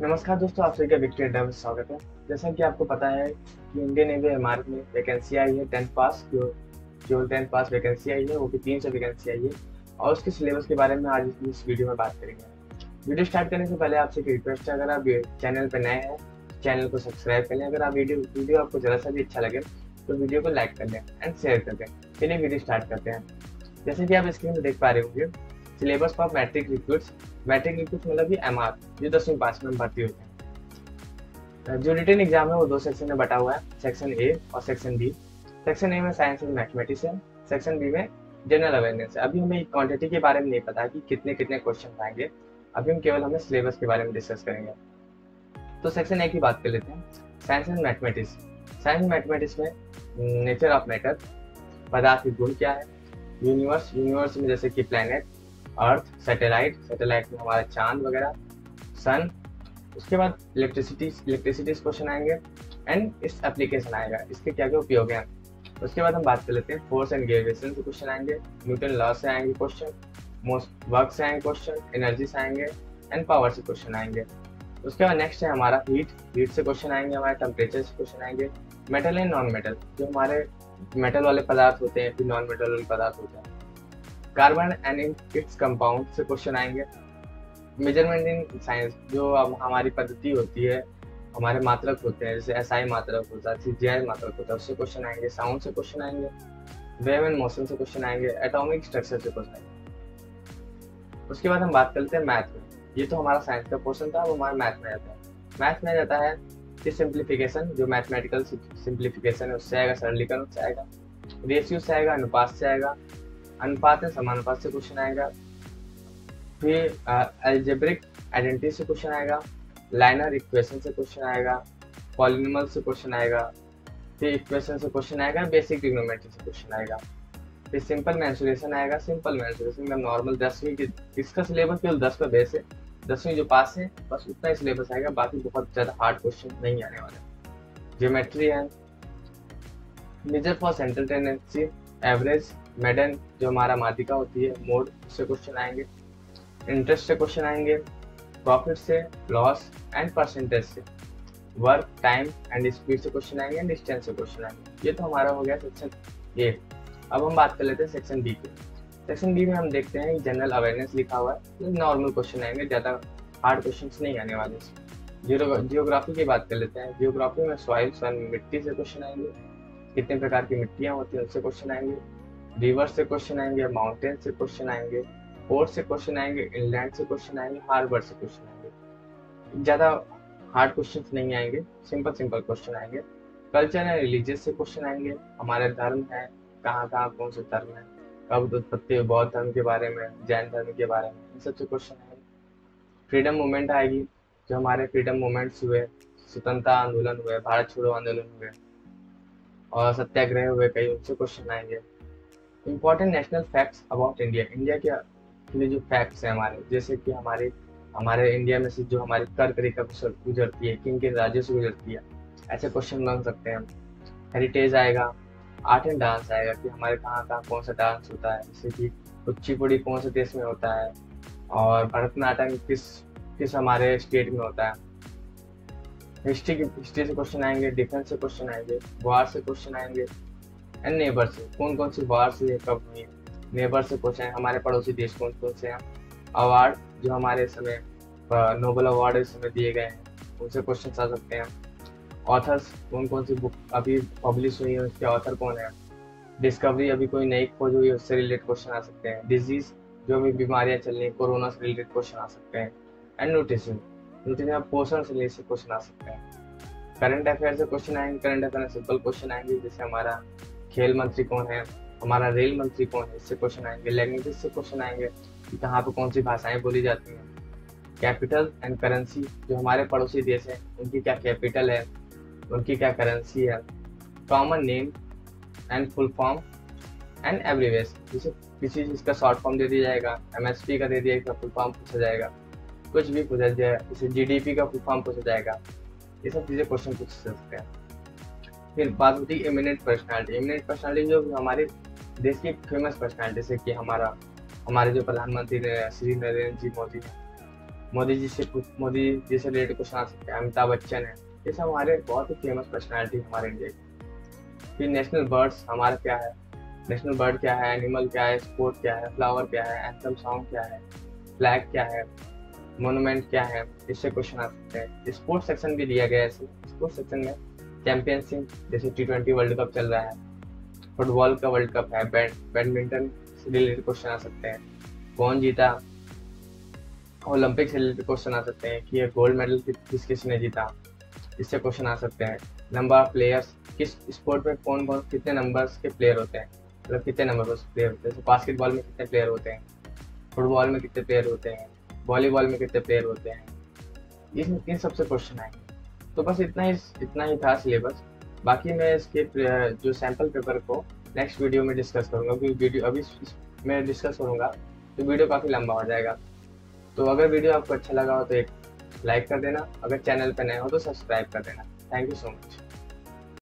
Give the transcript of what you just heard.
नमस्कार दोस्तों, आप सभी का विक्ट्री अड्डा में स्वागत है। जैसा कि आपको पता है कि इंडियन नेवी एमआरएफ में वैकेंसी आई है 10th पास जो 10th पास वैकेंसी आई है वो भी 300 वैकेंसी आई है और उसके सिलेबस के बारे में आज इस वीडियो में बात करेंगे। वीडियो स्टार्ट करने से पहले आपसे एक रिक्वेस्ट है, अगर आप चैनल पर नए हैं चैनल को सब्सक्राइब कर लें। अगर आप वीडियो आपको ज़रा सा भी अच्छा लगे तो वीडियो को लाइक कर लें एंड शेयर कर दें। चलिए वीडियो स्टार्ट करते हैं। जैसे कि आप स्क्रीन में देख पा रहे होंगे, सिलेबस फॉर मैट्रिक रिक्रूट्स मतलब कि एमआर जो 10वीं पास में भर्ती होते हैं। जो रिटन एग्जाम है वो दो सेक्शन में बटा हुआ है, सेक्शन ए और सेक्शन बी। सेक्शन ए में साइंस एंड मैथमेटिक्स है, सेक्शन बी में जनरल अवेयरनेस है। अभी हमें क्वांटिटी के बारे में नहीं पता कि कितने कितने क्वेश्चन आएंगे, अभी हम केवल हमें सिलेबस के बारे में डिस्कस करेंगे। तो सेक्शन ए की बात कर लेते हैं, science and mathematics. Science mathematics में नेचर ऑफ मैटर, पदार्थ के गुण क्या है, यूनिवर्स में जैसे कि प्लैनेट, अर्थ, सैटेलाइट में हमारा चांद वगैरह, सन। उसके बाद इलेक्ट्रिसिटी से क्वेश्चन आएंगे एंड इस एप्लीकेशन आएगा, इसके क्या क्या उपयोग हैं। उसके बाद हम बात कर लेते हैं फोर्स एंड ग्रेविटेशन से क्वेश्चन आएंगे, न्यूटन लॉ से आएंगे क्वेश्चन, मोस्ट वर्क से आएंगे क्वेश्चन, एनर्जी से आएंगे एंड पावर से क्वेश्चन आएंगे। उसके बाद नेक्स्ट है हमारा हीट से क्वेश्चन आएंगे, हमारे टेम्परेचर से क्वेश्चन आएंगे, मेटल एंड नॉन मेटल, जो हमारे मेटल वाले पदार्थ होते हैं फिर नॉन मेटल वाले पदार्थ होते हैं, कार्बन एंड इट्स कंपाउंड से क्वेश्चन आएंगे। मेजरमेंट इन साइंस, जो अब हमारी पद्धति होती है, हमारे मात्रक होते हैं, जैसे एसआई मात्रक होता है, सीजीआई मात्रक होता है, उससे क्वेश्चन आएंगे। साउंड से क्वेश्चन आएंगे, वेव एंड मोशन से क्वेश्चन आएंगे, एटॉमिक स्ट्रक्चर से क्वेश्चन आएंगे। उसके बाद हम बात करते हैं मैथ में। ये तो हमारा साइंस का पोर्शन था, वो हमारा मैथ में आता है। मैथ में जाता है कि सिंप्लीफिकेशन, जो मैथमेटिकल सिंप्लीफिकेशन है उससे आएगा, सरलीकरण से आएगा, रेशियो से आएगा, अनुपात से आएगा, अनुपात एंड समानुपात से क्वेश्चन आएगा, फिर अलजेब्रिक आइडेंटिटी से क्वेश्चन आएगा, लाइनर इक्वेशन से क्वेश्चन आएगा, पॉलिनोमियल से क्वेश्चन आएगा, फिर इक्वेशन से क्वेश्चन आएगा, बेसिक ट्रिग्नोमेट्री से क्वेश्चन आएगा, फिर सिंपल मेंसुरेशन आएगा। सिंपल मेंसुरेशन में नॉर्मल 10वीं की, इसका सिलेबस केवल 10 पर बेस है, 10वीं जो पास है बस उतना ही सिलेबस आएगा, बाकी बहुत ज़्यादा हार्ड क्वेश्चन नहीं आने वाले। ज्योमेट्री है, measure for central tendency, average, median जो हमारा माध्यिका होती है, मोड से क्वेश्चन आएंगे, इंटरेस्ट से क्वेश्चन आएंगे, प्रॉफिट से, लॉस एंड परसेंटेज से, वर्क, टाइम एंड स्पीड से क्वेश्चन आएंगे एंड डिस्टेंस से क्वेश्चन आएंगे। ये तो हमारा हो गया सेक्शन ए। अब हम बात कर लेते हैं सेक्शन बी की। सेक्शन बी में हम देखते हैं जनरल अवेयरनेस लिखा हुआ है, नॉर्मल क्वेश्चन आएंगे, ज़्यादा हार्ड क्वेश्चन नहीं आने वाले। जियोग्राफी की बात कर लेते हैं। जियोग्राफी में सॉइल मिट्टी से क्वेश्चन आएंगे, कितने प्रकार की मिट्टियाँ होती हैं उनसे क्वेश्चन आएंगे, रिवर से क्वेश्चन आएंगे, माउंटेन से क्वेश्चन आएंगे, पोर्ट से क्वेश्चन आएंगे, इनलैंड से क्वेश्चन आएंगे, हार्बर से क्वेश्चन आएंगे। ज़्यादा हार्ड क्वेश्चन नहीं आएंगे, सिंपल क्वेश्चन आएंगे। कल्चर एंड रिलीजियस से क्वेश्चन आएंगे, हमारे धर्म है, कहाँ कहाँ कौन से धर्म है, कब उत्पत्ति हुई, बौद्ध धर्म के बारे में, जैन धर्म के बारे में, इन सबसे क्वेश्चन आएंगे। फ्रीडम मूवमेंट आएगी, जो हमारे फ्रीडम मूवमेंट्स हुए, स्वतंत्रता आंदोलन हुए, भारत छोड़ो आंदोलन हुए और सत्याग्रह हुए कई, उनसे क्वेश्चन आएंगे। Important national facts about India, India के जो फैक्ट्स हैं हमारे, जैसे कि हमारे इंडिया में से जो हमारी कर्क रेखा गुजरती है, किन किन राज्यों से गुजरती है, ऐसे क्वेश्चन बन सकते हैं। हेरिटेज आएगा, आर्ट एंड डांस आएगा कि हमारे कहाँ कहाँ कौन सा डांस होता है, जैसे कि कुचिपुड़ी कौन से देश में होता है और भरतनाट्यम किस हमारे स्टेट में होता है। हिस्ट्री से क्वेश्चन आएंगे, डिफेंस से क्वेश्चन आएंगे, वार से क्वेश्चन आएंगे एंड नेबर से, कौन कौन सी वार से कब हुई, नेबर से क्वेश्चन है, हमारे पड़ोसी देश कौन कौन से हैं। अवार्ड जो हमारे समय नोबेल अवार्ड इस समय दिए गए हैं, उनसे क्वेश्चन आ सकते हैं। ऑथर्स, कौन कौन सी बुक अभी पब्लिश हुई है, उसके ऑथर कौन है। डिस्कवरी, अभी कोई नई खोज हुई है, उससे रिलेटेड क्वेश्चन आ सकते हैं। डिजीज, जो अभी बीमारियां चल रही हैं, कोरोना से रिलेटेड क्वेश्चन आ सकते हैं। एंड न्यूट्रिशन में पोषण से रिलेटेड क्वेश्चन आ सकते हैं। करंट अफेयर से क्वेश्चन आएंगे, करंट अफेयर में सिंपल क्वेश्चन आएंगे, जैसे हमारा खेल मंत्री कौन है, हमारा रेल मंत्री कौन है, इससे क्वेश्चन आएंगे। लैंग्वेज से क्वेश्चन आएंगे कि कहाँ पे कौन सी भाषाएं बोली जाती हैं। कैपिटल एंड करेंसी, जो हमारे पड़ोसी देश हैं उनकी क्या कैपिटल है, उनकी क्या करेंसी है। Common name and full form and abbreviation, जैसे किसी चीज़ का शॉर्ट फॉर्म दे दिया जाएगा, एमएसपी का दे दिया जाएगा, फुल फॉर्म पूछा जाएगा, कुछ भी पूछा जाए, जैसे जीडीपी का फुल फॉर्म पूछा जाएगा। ये सब चीज़ें क्वेश्चन पूछ सकते हैं। फिर बात होती है इमिनेंट पर्सनालिटी जो हमारे देश की फेमस पर्सनालिटी, जैसे कि हमारे जो प्रधानमंत्री श्री नरेंद्र जी मोदी हैं, मोदी जी से रिलेटेड क्वेश्चन आ सकते हैं, अमिताभ बच्चन है, ये सब हमारे बहुत ही फेमस पर्सनैलिटी हमारे इंडिया की। फिर नेशनल बर्ड्स हमारा क्या है, नेशनल बर्ड क्या है, एनिमल क्या है, स्पोर्ट क्या है, फ्लावर क्या है, एंथम सॉन्ग क्या है, फ्लैग क्या है, मोनूमेंट क्या है, इससे क्वेश्चन आ सकते हैं। स्पोर्ट्स सेक्शन भी दिया गया है, स्पोर्ट्स सेक्शन में चैंपियनशिप जैसे T20 वर्ल्ड कप चल रहा है, फुटबॉल का वर्ल्ड कप है, बैडमिंटन से रिलेटेड क्वेश्चन आ सकते हैं, कौन जीता, ओलंपिक से रिलेटेड क्वेश्चन आ सकते हैं कि ये गोल्ड मेडल किसने जीता, इससे क्वेश्चन आ सकते हैं। नंबर ऑफ प्लेयर्स, किस स्पोर्ट में कौन कौन कितने नंबर्स के प्लेयर होते हैं, मतलब कितने नंबर प्लेयर होते हैं, जैसे बास्केटबॉल में कितने प्लेयर होते हैं, फुटबॉल में कितने प्लेयर होते हैं, वॉलीबॉल में कितने प्लेयर होते हैं, इन सबसे क्वेश्चन आएंगे। तो बस इतना ही था सिलेबस। बाकी मैं इसके जो सैम्पल पेपर को नेक्स्ट वीडियो में डिस्कस करूँगा, क्योंकि वीडियो अभी मैं डिस्कस करूँगा तो वीडियो काफ़ी लंबा हो जाएगा। तो अगर वीडियो आपको अच्छा लगा हो तो एक लाइक कर देना, अगर चैनल पर नए हो तो सब्सक्राइब कर देना। Thank you so much.